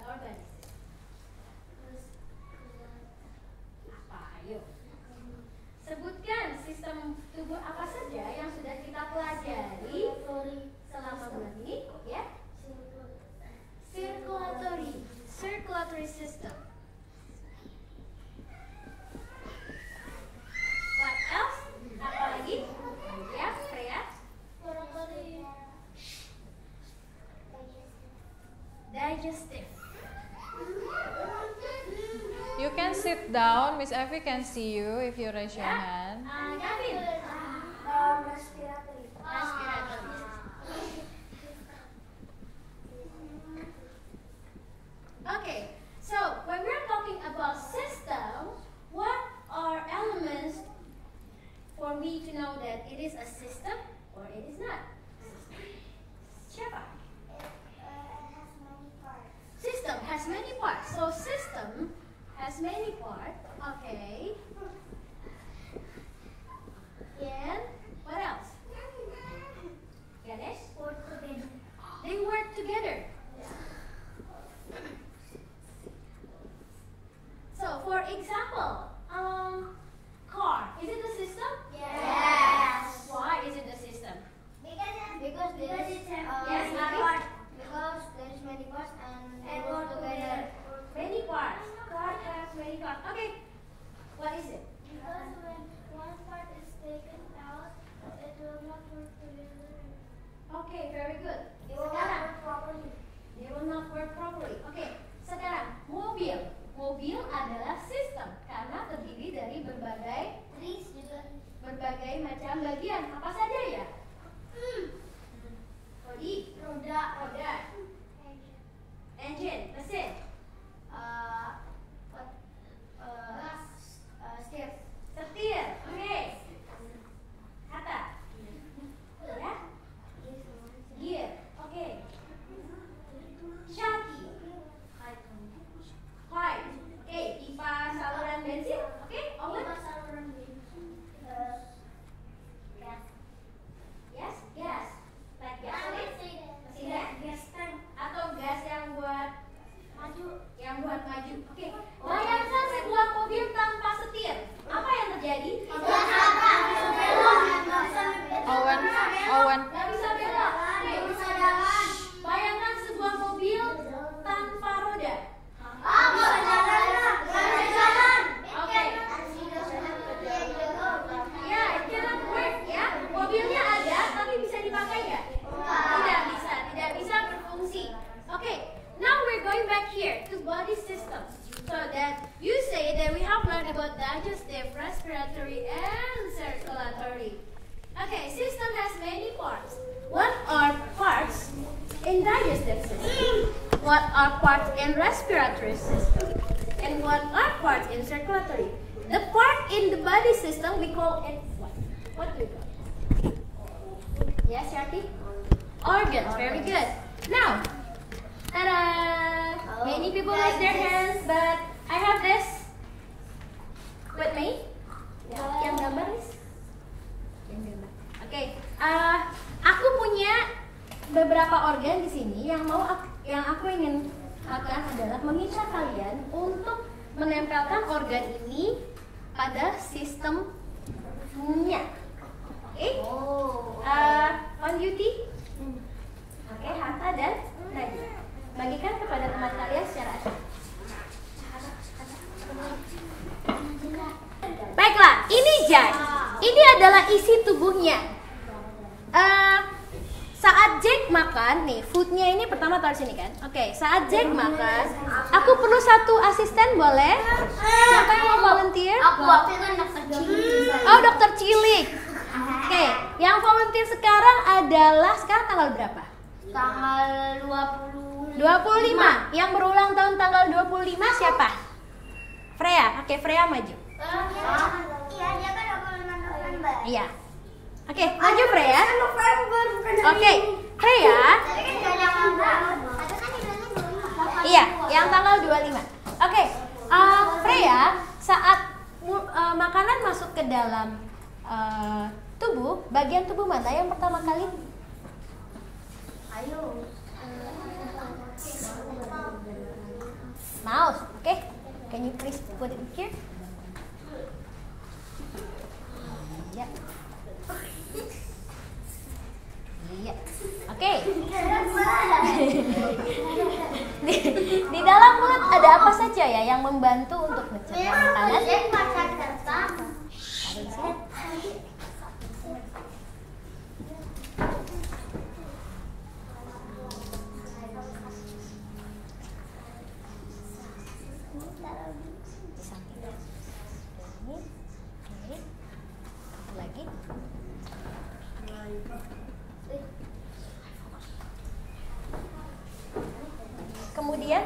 organ? Apa? Ayo. Sebutkan sistem tubuh apa saja yang sudah kita pelajari selama bulan ini, ya? Circulatory system. What else? Apa lagi? Ya, Freya? Digestive. You can sit down. Miss Effie can see you if you raise your hand. Gavin. Respiratory. Okay, so when we're talking about system, what are elements for me to know that it is a system or it is not? Siapa? System has many parts. So system has many parts. Okay. And what else? Ganesh? They work together. So for example, car. Is it a system? Yes. Why is it a system? Because there is Yes, many Ari? parts. Because there is many parts and they work together. Many parts. Car has many parts. Okay. What is it? Because when one part is taken out, it will not work together. Okay, very good. It will not Sekarang, work properly. they will not work properly. Okay. Sekarang, mobil. Mobil adalah sistem karena terdiri dari Trees juga. berbagai macam bagian. Apa saja ya? Bodi, Roda. engine, mesin, Steer. setir, oke, kata, ya, gear, oke, shaki, pipe, oke, pipa saluran bensin, oke, oven, yes, gas, like gasoline, mesin gas, atau gas yang buat maju, oke. Bayangkan sebuah mobil tanpa setir, apa yang terjadi? Owen. Gak bisa belok. Oke. Bayangkan sebuah mobil tanpa roda. Oke. Ya, it cannot work ya. Mobilnya ada, tapi bisa dipakai nggak? Tidak bisa berfungsi. Oke. Now we're going back here to body systems. So that you say that we have learned about digestive, respiratory, and circulatory. Okay, system has many parts. What are parts in digestive system? What are parts in respiratory system? And what are parts in circulatory? The part in the body system we call it what? What do we call it? Yes, Yaki? Organs. Very good. Now, ta-da! Many people raise their hands, but I have this with me. Yang gambar, Miss? Yang gambar. Oke. Aku punya beberapa organ di sini yang aku ingin lakukan adalah meminta kalian untuk menempelkan organ ini pada sistemnya. Oke? On duty. Oke, Harta dan Nadia. Bagikan kepada teman kalian secara acak. Baiklah, ini Jack. Ini adalah isi tubuhnya. Saat Jack makan, nih foodnya ini pertama taruh sini kan. Oke, saat Jack makan, aku perlu satu asisten boleh? Siapa yang mau volunteer? Aku kan dokter Cilik. Oh, dokter Cilik. Oke, yang volunteer sekarang adalah sekarang tanggal berapa? Tanggal 25. Yang berulang tahun tanggal 25 siapa? Freya. Oke, Freya maju. Iya, dia kan 25 November. Iya. Oke, maju Freya. November bukan Oke, Freya. Tapi kan gak ada tanggal. Ada kan di dalamnya 25. Iya, yang tanggal 25. Oke, Freya, saat makanan masuk ke dalam tubuh, bagian tubuh mana yang pertama kali? Ayo. Mouse. Okay. Can you please put it here? Yeah. Iya. Oke. Di dalam mulut ada apa saja ya yang membantu untuk mencerna makanan? Ada di sini. Di samping. Ini. Oke. Lagi. Kemudian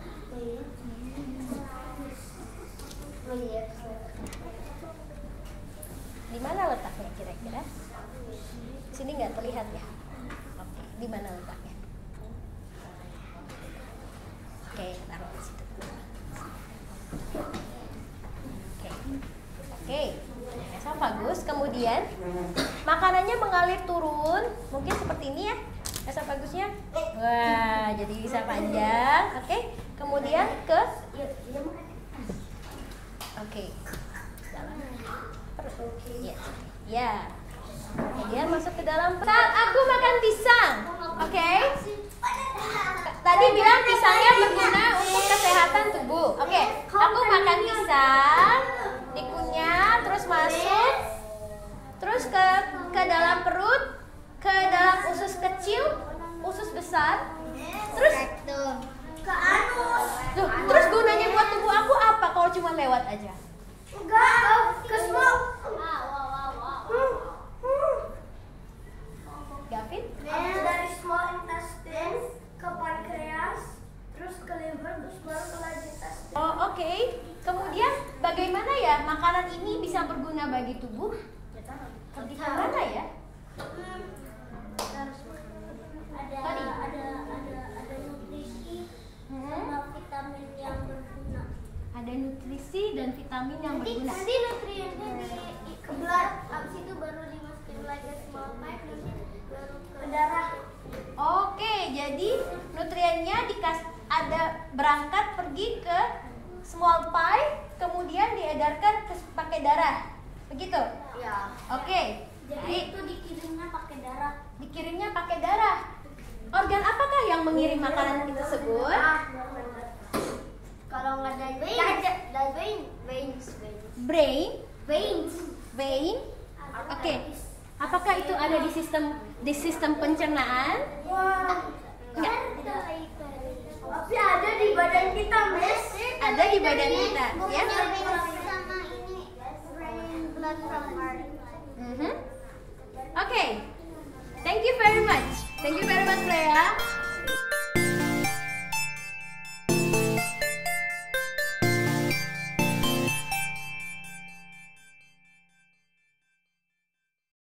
di mana letaknya kira-kira? Sini nggak terlihat ya? Oke, di mana letaknya? Oke, taruh di situ. Oke, sangat bagus. Kemudian makanannya mengalir turun, mungkin seperti ini ya. Rasa bagusnya, wah, jadi bisa panjang, oke. Kemudian ke, oke, dalam perut, ya. Kemudian masuk ke dalam. Saat aku makan pisang, oke. Tadi bilang pisangnya berguna untuk kesehatan tubuh, oke. Aku makan pisang, dikunyah, terus masuk, terus ke dalam perut. Ke dalam usus kecil, usus besar, terus ke anus. Tuh, terus gunanya buat tubuh aku apa kalau cuma lewat aja? Enggak, ke semua. Gavin? Dari small intestine ke pankreas, terus ke liver, terus baru ke large intestine. Oh, oke. Kemudian bagaimana ya makanan ini bisa berguna bagi tubuh? Di mana ya? Ada nutrisi sama vitamin yang berguna. Ada nutrisi dan vitamin yang berguna. Nanti nutriennya di ke blood, habis itu baru dimasukin lagi ke small pipe, nanti baru ke darah. Oke, jadi nutriennya ada berangkat pergi ke small pipe, kemudian diedarkan pakai darah, begitu? Ya. Oke. Jadi Baik. itu dikirimnya pakai darah. Dikirimnya pakai darah. Organ apakah yang mengirim makanan tersebut? Kalau nggak ada Brain, veins. vein. Oke. Apakah itu ada di sistem pencernaan? Enggak. Tapi ada di badan kita, Miss. Ada di badan kita, ya. Sama ini blood from heart. Oke. Thank you very much. Thank you very much, Freya.